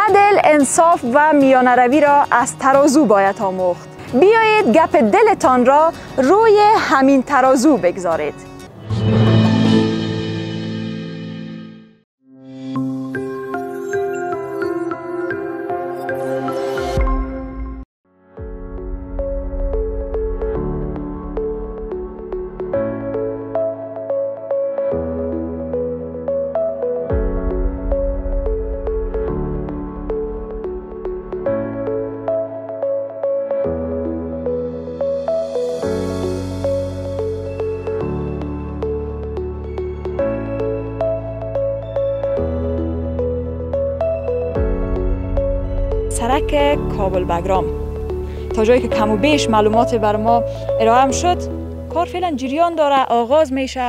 عدل، انصاف و میانه روی را از ترازو باید آموخت. بیایید گپ دلتان را روی همین ترازو بگذارید. سرک کابل بگرام تا جایی که کم و بیش معلومات بر ما ارائه شد، کار فعلا جریان داره، آغاز میشه.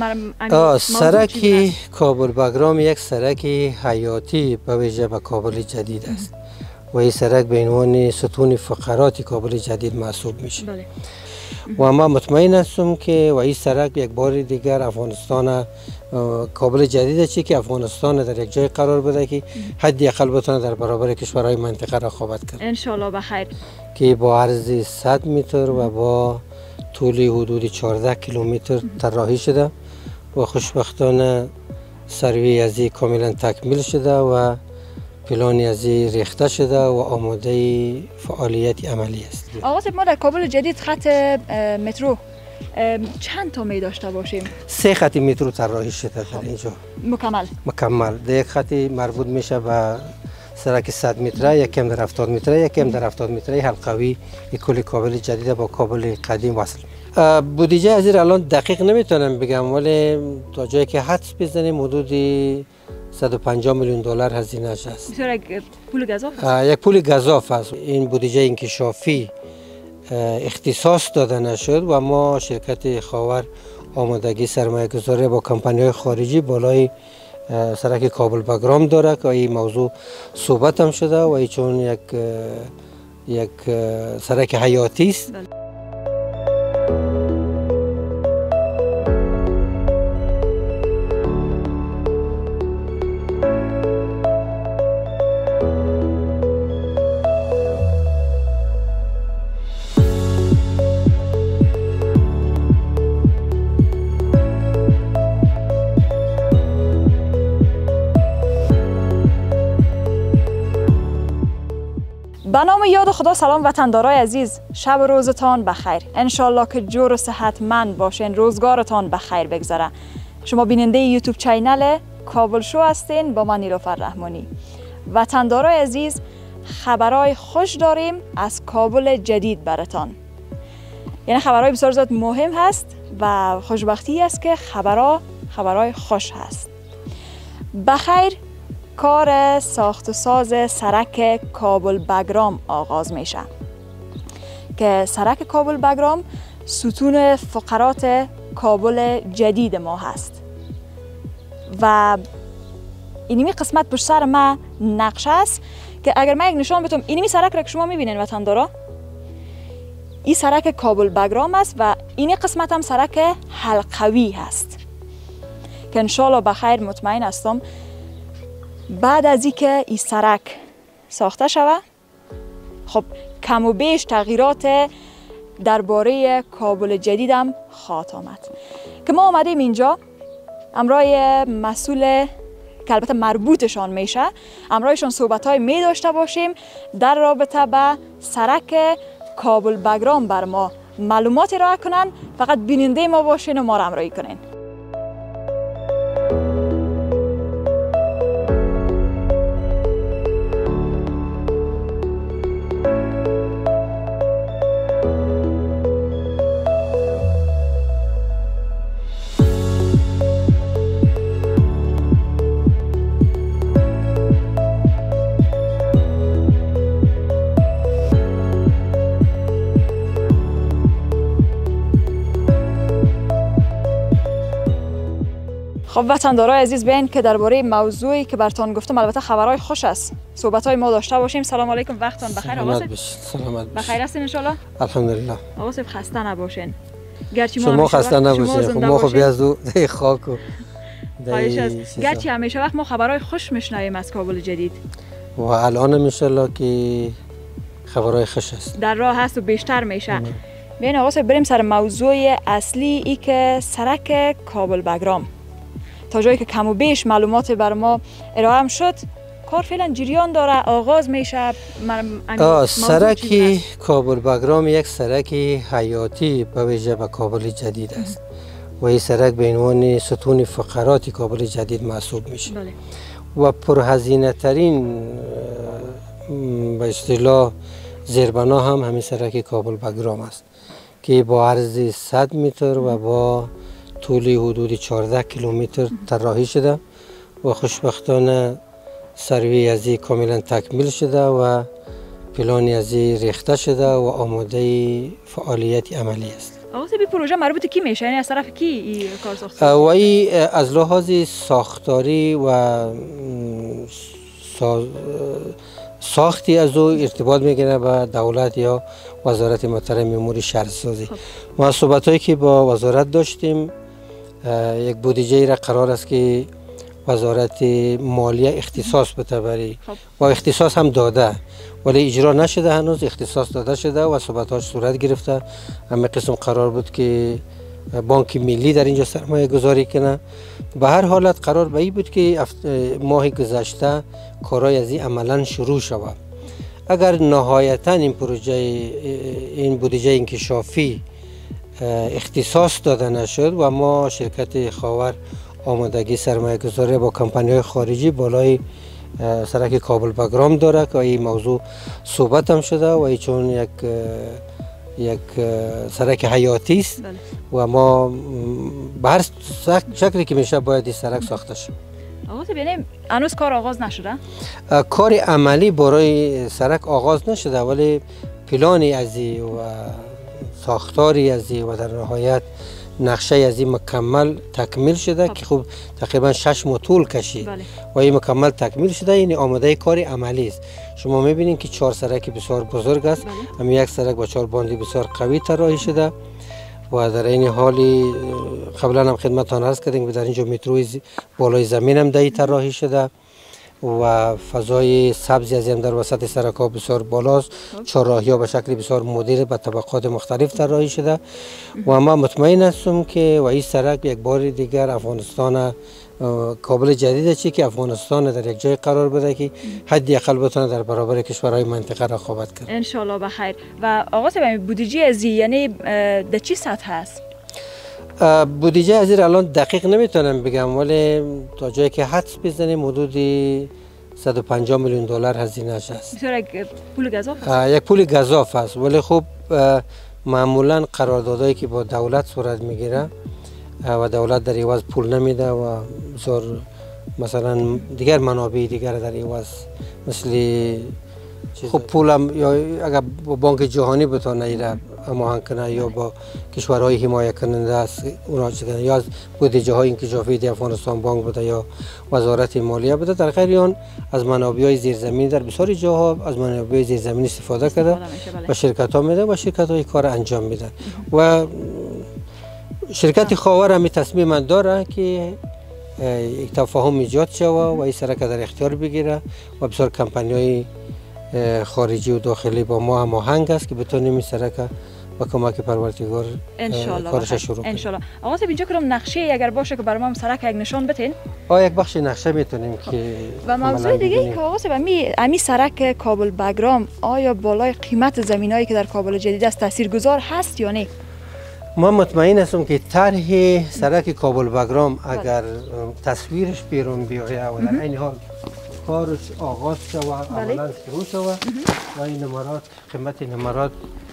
سرک کابل بگرام یک سرک حیاتی به ویژه به کابل جدید است و این سرک به عنوان ستون فقرات کابل جدید محسوب میشه. بله. و من مطمئن هستم که و این سرک یک بار دیگر افغانستان کابل جدید چی که افغانستان در یک جای قرار بده که حدی اقل بتونه در برابر کشورهای منطقه رقابت کنه. ان شاء الله بخیر. که با عرض 100 متر و با طول حدود 14 کیلومتر طراحی شده و خوشبختانه سروی از این کاملا تکمیل شده و پلانی از این ریخته شده و آماده فعالیت عملی است. آقا ما در کابل جدید خط مترو چند تا می داشته باشیم؟ 3 خط مترو طراحی شده در اینجا. مکمل. در یک خطی مربوط میشه به سرک 100 متره، یکم در 70 متره، یکم در 70 متره حلقوی کل کابل جدید با کابل قدیم وصل. بودجه از این الان دقیق نمیتونم بگم، ولی تا جایی که حدس بزنیم حدود 150 میلیون دلار هزینه است. یک پول گزاف است؟ یک پول گزاف است. این بودجه انکشافی اختصاص داده نشد و ما شرکت خاور آمادگی سرمایه گذاری با کمپانی‌های خارجی بالای سرک کابل بگرام داره که این موضوع صحبت هم شده و این چون یک سرک حیاتی است. به نام یاد خدا. سلام وطندارای عزیز، شب و روزتان بخیر. انشالله که جور و صحتمند باشین، روزگارتان بخیر بگذره. شما بیننده یوتیوب چینل کابل شو هستین با من نیلوفر رحمانی. وطندارای عزیز، خبرای خوش داریم از کابل جدید براتان. یعنی خبرای بسیار زیاد مهم هست و خوشبختی است که خبرای خوش هست. بخیر کار ساخت و ساز سرک کابل بگرام آغاز میشه که سرک کابل بگرام ستون فقرات کابل جدید ما هست و اینمی قسمت پشت سر ما نقشه است که اگر من یک نشان بتم، اینمی سرک را که شما میبینین وطندارا، این سرک کابل بگرام است و این قسمت هم سرک حلقوی هست که انشالله بخیر مطمئن هستم بعد از اینکه این سرک ساخته شود، خب کم و بیش تغییرات درباره کابل جدید هم خواهد آمد که ما آمدیم اینجا همراه مسئول که البته مربوطشان میشه، همراهشان صحبت‌های می داشته باشیم در رابطه به سرک کابل بگرام. بر ما معلوماتی ارائه کنن، فقط بیننده ما باشین و ما را همراهی کنین. خب وطندارای عزیز، بیاین که درباره موضوعی که براتون گفتم، البته خبرهای خوش است، صحبت‌های ما داشته باشیم. سلام علیکم، وقتتون بخیر. آقا سلامت بخیر هستین ان شاء الله؟ الحمدلله. آقا خسته نباشین. گرچه شما خسته نباشین، ما خب بیازو خاک و گرچه همیشه وقت ما خبرهای خوش میشنویم از کابل جدید، و الان ان شاءالله که خبرهای خوش است، در راه هست و بیشتر میشه. ببین آقا بریم سر موضوع اصلی، ای که سرک کابل بگرام. تا جایی که کم و بیش معلومات بر ما ارائه شد، کار فعلا جریان داره، آغاز میشه. سرک کابل بگرام یک سرک حیاتی به ویژه به کابل جدید است و این سرک به عنوان ستون فقرات کابل جدید محسوب میشه. و پرهزینه ترین به اصطلاح زیربنا هم همین سرک کابل بگرام است که با عرض 100 متر و با طول حدود 14 کیلومتر طراحی شده و خوشبختانه سروی از این کاملا تکمیل شده و پلانی از این ریخته شده و آماده فعالیت عملی است. آقا بی پروژه مربوط کی میشه؟ یعنی از طرف کی این کار ساخته؟ و این از لحاظ ساختاری و ساختی از او ارتباط میگیره به دولت یا وزارت محترم امور شهرسازی. ما صحبتایی که با وزارت داشتیم، یک بودجه را قرار است که وزارت مالیه اختصاص بده بری و اختصاص هم داده ولی اجرا نشده، هنوز اختصاص داده شده و صحبتاش صورت گرفته. همه قسم قرار بود که بانک ملی در اینجا سرمایه گذاری کنه. به هر حالت قرار به این بود که ماه گذشته کارهای از این عملا شروع شود. اگر نهایتا این پروژه، این بودجه انکشافی اختصاص داده نشد و ما شرکت خاور آمادگی سرمایه گذاری با کمپانی‌های خارجی بالای سرک کابل بگرام داره که این موضوع صحبت هم شده و این چون یک سرک حیاتی است و ما به هر شکلی که میشه باید این سرک ساخته شد. آقا ببینیم هنوز کار آغاز نشده؟ کار عملی برای سرک آغاز نشده ولی پلانی از این و ساختاری از این و در نهایت نقشه از این مکمل تکمیل شده که خب تقریبا 6 ماه طول کشید و این مکمل تکمیل شده. این آماده کار عملی است. شما میبینید که 4 سرک بسیار بزرگ است. هم یک سرک با 4 باندی بسیار قوی طراحی شده و در این حالی قبلا هم خدمتتان عرض کردیم که در اینجا متروی بالای زمین هم دهی طراحی شده و فضای سبزی از هم در وسط سرک ها بسیار بالاست. چهارراهی ها به شکل بسیار مدیر به طبقات مختلف طراحی شده و ما مطمئن هستم که و این سرک یک بار دیگر افغانستان کابل جدید چی که افغانستان در یک جای قرار بده که حدی اقل بتونه در برابر کشورهای منطقه رقابت کنه ان شاء الله. بخیر. و آقا بودجه از یعنی در چی سطح است؟ بودجه از الان دقیق نمیتونم بگم ولی تا جایی که حدس بزنیم حدود 150 میلیون دلار هزینه است. یک پول گزاف است؟ یک پول گزاف است ولی خب معمولا قراردادهایی که با دولت صورت میگیره و دولت در عوض پول نمیده و بسیار مثلا دیگر منابع دیگر در عوض مثل خب پولم یا اگر با بانک جهانی بتونه ایره هماهنگ کنه یا با کشورهای حمایت کننده است اونا چه یا از بودجه های انکشافی افغانستان بانک بده یا وزارت مالیه بده. در غیر آن از منابع زیرزمینی در بسیار جاها از منابع زیرزمینی استفاده کرده و شرکت ها میده و شرکت های کار انجام میدن و شرکت خاور هم تصمیم داره که یک تفاهم ایجاد شود و این سرک در اختیار بگیره و بسیار کمپانی‌های خارجی و داخلی با ما هماهنگ است که بتونیم این سرک با کمک پروردگار کارش شروع کنیم. ان شاء الله. آقا اینجا کنم نقشه اگر باشه که برام هم سرک یک نشان بتین؟ یک بخش نقشه میتونیم که و موضوع دیگه ای که آقا امی سرک کابل بگرام آیا بالای قیمت زمینایی که در کابل جدید است تاثیرگذار هست یا نه؟ ما مطمئن هستم که طرح سرک کابل بگرام اگر تصویرش بیرون بیاید و در این حال کارش آغاز شد و عملا شروع شد و این نمرات قیمت نمرات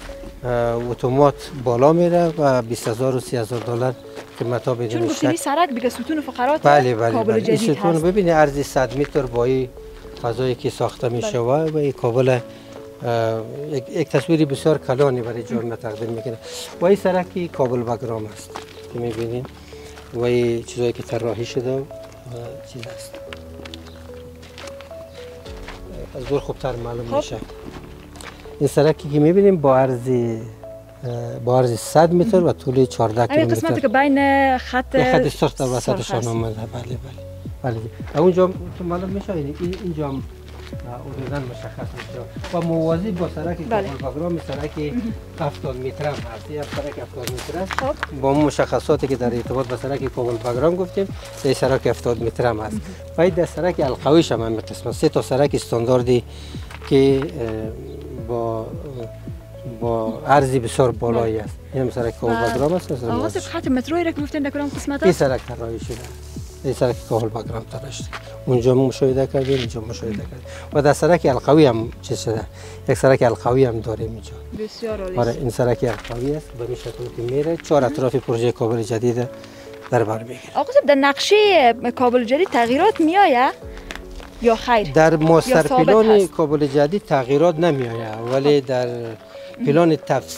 اتومات بالا میره و 20000 و 30000 دلار قیمت ها بدون شک. چون گفتید سرک دیگه ستون فقرات کابل جدید هست. ستون ببینید عرض 100 متر با این فضایی که ساخته میشه و این کابل یک تصویری بسیار کلانی برای جامعه تقدیم میکنه و این سرکی کابل بگرام است که میبینید و این چیزایی که طراحی شده و چیز است از دور خوبتر معلوم میشه. این سرکی که میبینیم با عرض 100 متر و طول 14 کیلومتر. این قسمتی که بین خط سرخ در وسطشان اومده. بله. اونجا معلوم میشه اینجا حدوداً مشخص میشه و موازی با سرک کابل باگرام سرک 70 متر هم هست. یک سرک 70 متر است. با اون مشخصاتی که در ارتباط با سرک کابل باگرام گفتیم، این سرک 70 متر هم هست. و در سرک القویش هم قسمت 3 تا سرک استانداردی که با عرضی بسیار بالایی است. این سرک کابل باگرام است. آغاز خط مترویی را که گفتین در کدام قسمت است؟ این سرک طراحی شده. این سرک کابل باگرام طراحی شده. اونجا مشاهده کردیم، اینجا مشاهده کردیم. و در سرک القوی هم چیز شده. یک سرک القوی هم داریم اینجا. بسیار عالی. آره این سرک القوی است. به این شکل که میره 4 اطراف پروژه کابل جدید در بر میگیره. آقا در نقشه کابل جدید تغییرات میآید یا خیر؟ در ماستر پلان کابل جدید تغییرات نمیآید، ولی در پلان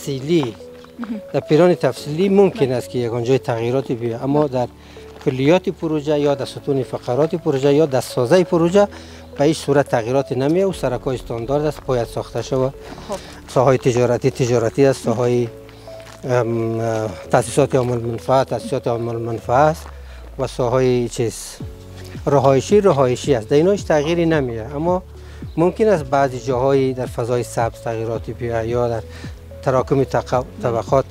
تفصیلی ممکن است که یگان جای تغییراتی بیاید، اما در کلیات پروژه یا در ستون فقرات پروژه یا در سازه پروژه به هیچ صورت تغییراتی نمیآید. و سرک‌های استاندارد است، باید ساخته شود. ساحه تجارتی است، ساحه تاسیسات عامل منفعه است و ساحه رهایشی است. در ایناش تغییری نمیآید، اما ممکن است بعضی جاهایی در فضای سبز تغییراتی بیاید یا در تراکم طبقات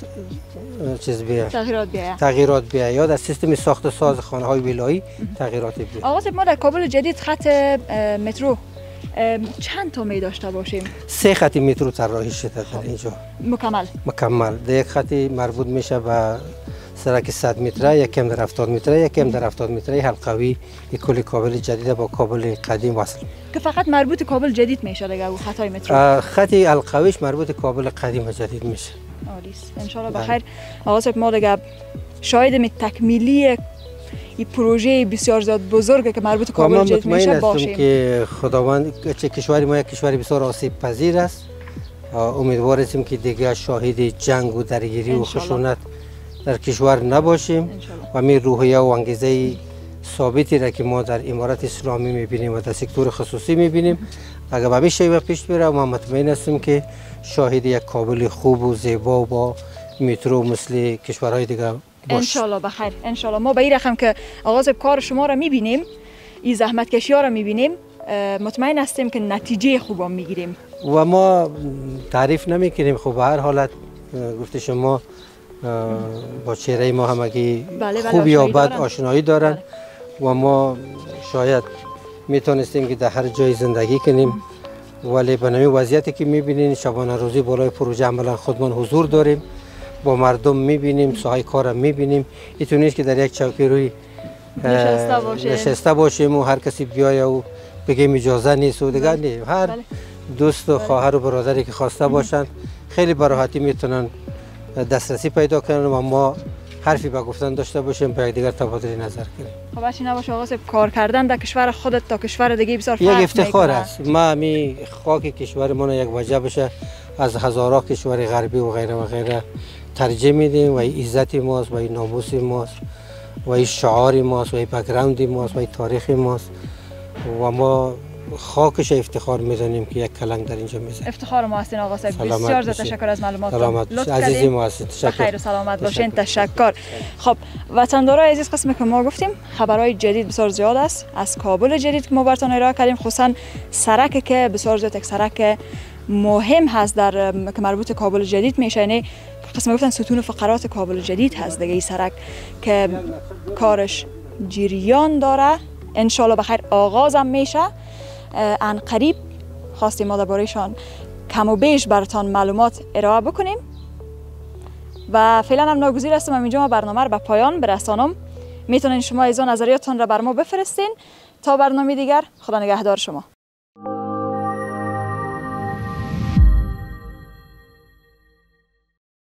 تغییرات بیاید یا در سیستم ساخت ساز خانه‌های ولایی تغییرات بیاید. آقا ما در کابل جدید خط مترو چند تا می داشته باشیم؟ 3 خط مترو طراحی شده در اینجا. مکمل. یک خطی مربوط میشه به سرک 100 متره، یکم در 70 متره، یکم در 70 متره حلقوی کل کابل جدید با کابل قدیم وصل. که فقط مربوط کابل جدید میشه دیگه او خطای مترو؟ خط حلقویش مربوط کابل قدیم و جدید میشه. عالی است. ان شاء الله بخیر. آقا صاحب ما دیگه شاهد تکمیلی این پروژه بسیار زیاد بزرگه که مربوط کابل جدید میشه باشیم. که خداوند کشور ما یک کشور بسیار آسیب پذیر است. امیدوار هستیم که دیگه شاهد جنگ و درگیری و خشونت در کشور نباشیم و می روحیه و انگیزه ثابتی را که ما در امارات اسلامی میبینیم و در سکتور خصوصی میبینیم اگر به همین شیوه پیش بره، ما مطمئن هستیم که شاهد یک کابل خوب و زیبا و با مترو مثل کشورهای دیگه باش. انشالله بخیر. انشالله ما به این رقم که آغاز کار شما را میبینیم، این زحمت کشی ها را میبینیم، مطمئن هستیم که نتیجه خوب میگیریم و ما تعریف نمیکنیم. خب به هر حالت گفته شما با چهره ما همگی خوب یا بد آشنایی دارن و ما شاید میتونستیم که در هر جای زندگی کنیم، ولی به نمی وضعیتی که میبینین شبانه روزی بالای پروژه عملا خودمان حضور داریم، با مردم میبینیم، ساحه کارم میبینیم. اینطور نیست که در یک چوکی روی نشسته باشیم و هر کسی بیایه و بگیم اجازه نیست و دیگر نه. هر دوست و خواهر و برادری که خواسته باشند خیلی به راحتی میتونن دسترسی پیدا کنن و ما حرفی به گفتن داشته باشیم، به دیگر تبادل نظر کنیم. خب چی نباشه آقا صاحب، کار کردن در کشور خودت تا کشور دیگه بسیار فرق یک افتخار است. ما می خاک کشور ما یک وجه بشه از هزارها کشور غربی و غیره ترجمه میدیم و این عزت ماست و این ناموس ماست و این شعار ماست و این بک‌گراند ماست و این تاریخ ماست و ما خاکش افتخار می‌دانیم که یک کلنگ در اینجا می‌زنیم. افتخار ما هستین آقا صاحب. بسیار زیاد تشکر از معلوماتتون. لطف عزیزی ما هستین. تشکر. خیر و سلامت باشین. تشکر. خب وطندارای عزیز، قسمی که ما گفتیم خبرهای جدید بسیار زیاد است از کابل جدید که ما براتون ارائه کردیم، خصوصا سرکی که بسیار زیاد یک سرک مهم هست در که مربوط کابل جدید میشه. یعنی قسمی گفتن ستون فقرات کابل جدید هست دیگه این سرک که کارش جریان داره. ان شاء الله بخیر آغازم میشه. ان قریب خواستیم ما درباره‌شان کم و بیش براتون معلومات ارائه بکنیم و فعلا هم ناگزیر هستم اینجا ما برنامه رو به پایان برسانم. میتونین شما ایزان نظریاتتون را بر ما بفرستین. تا برنامه دیگر، خدا نگهدار شما.